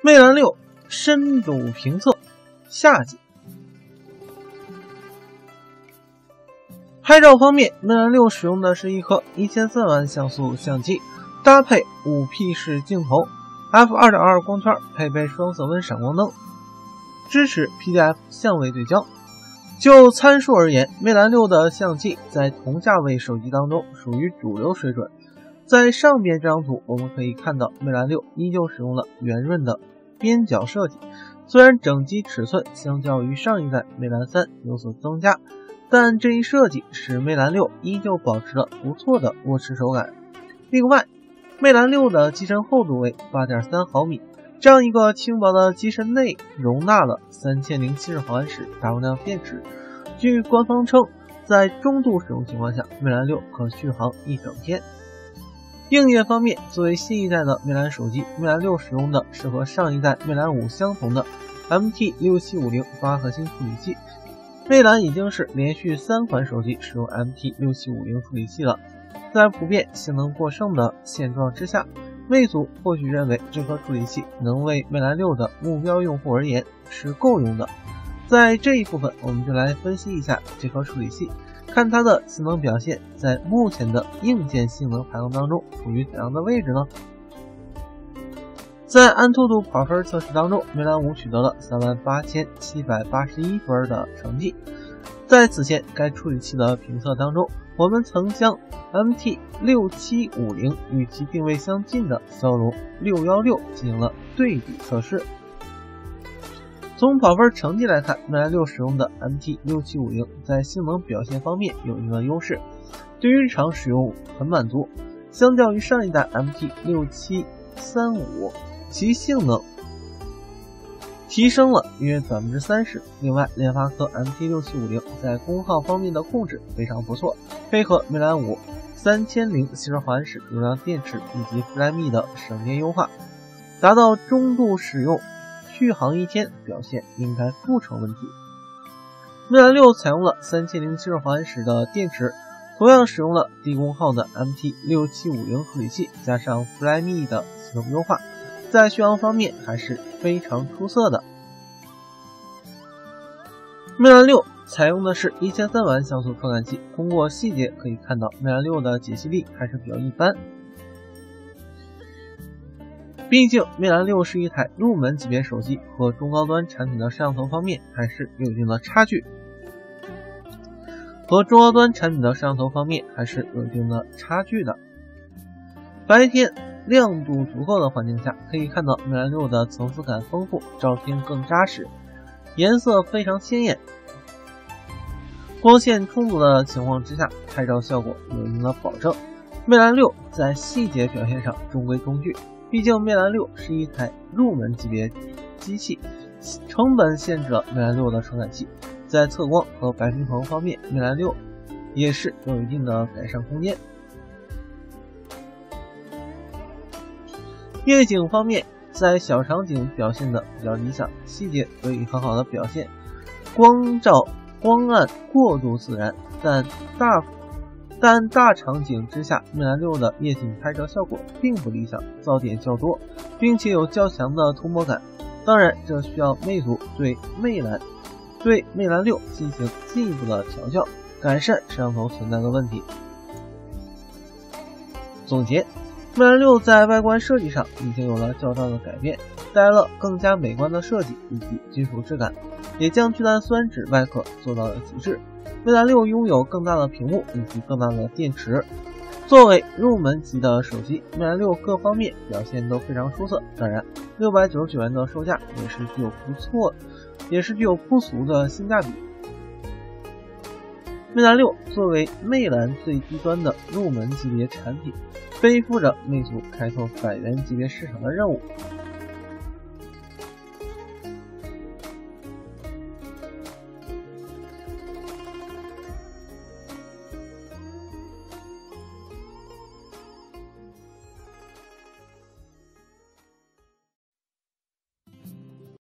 魅蓝6深度评测夏季。拍照方面，魅蓝6使用的是一颗1300万像素相机，搭配5P 式镜头 ，f2.2 光圈，配备双色温闪光灯，支持 PDF 相位对焦。就参数而言，魅蓝6的相机在同价位手机当中属于主流水准。在上边这张图，我们可以看到魅蓝6依旧使用了圆润的边角设计，虽然整机尺寸相较于上一代魅蓝3有所增加，但这一设计使魅蓝6依旧保持了不错的握持手感。另外，魅蓝6的机身厚度为 8.3 毫米，这样一个轻薄的机身内容纳了3070毫安时大容量电池。据官方称，在中度使用情况下，魅蓝6可续航一整天。硬件方面，作为新一代的魅蓝手机，魅蓝6使用的是和上一代魅蓝5相同的 MT6750 8核心处理器。魅蓝已经是连续3款手机使用 MT6750 处理器了。在普遍性能过剩的现状之下，魅族或许认为这颗处理器能为魅蓝6的目标用户而言是够用的。在这一部分，我们就来分析一下这颗处理器，看它的性能表现在目前的硬件性能排行当中处于怎样的位置呢？在安兔兔跑分测试当中，魅蓝5取得了38781分的成绩。在此前该处理器的评测当中，我们曾将 MT6750 与其定位相近的骁龙616进行了对比测试。从跑分成绩来看，魅蓝6使用的 MT6750 在性能表现方面有一个优势，对于日常使用很满足。相较于上一代 MT6735， 其性能提升了约 30%。 另外，联发科 MT6750 在功耗方面的控制非常不错，配合魅蓝53070毫安时容量电池以及 Flyme 的省电优化，达到中度使用，续航一天表现应该不成问题。魅蓝6采用了3070毫安时的电池，同样使用了低功耗的 MT6750 处理器，加上 Flyme 的系统优化，在续航方面还是非常出色的。魅蓝6采用的是1300万像素传感器，通过细节可以看到魅蓝6的解析力还是比较一般。毕竟魅蓝6是一台入门级别手机，和中高端产品的摄像头方面还是有一定的差距。白天亮度足够的环境下，可以看到魅蓝6的层次感丰富，照片更扎实，颜色非常鲜艳。光线充足的情况之下，拍照效果有一定的保证。魅蓝6在细节表现上中规中矩，毕竟魅蓝6是一台入门级别机器，成本限制了魅蓝6的传感器。在测光和白平衡方面，魅蓝6也是有一定的改善空间。夜景方面，在小场景表现的比较理想，细节得以很好的表现，光暗过度自然，但大场景之下，魅蓝6的夜景拍照效果并不理想，噪点较多，并且有较强的涂抹感。当然，这需要魅族对魅蓝6进行进一步的调教，改善摄像头存在的问题。总结，魅蓝6在外观设计上已经有了较大的改变，带来了更加美观的设计以及金属质感，也将聚碳酸酯外壳做到了极致。魅蓝6拥有更大的屏幕以及更大的电池。作为入门级的手机，魅蓝6各方面表现都非常出色。当然，699元的售价也是具有不俗的性价比。魅蓝6作为魅蓝最低端的入门级别产品，背负着魅族开拓100元级别市场的任务。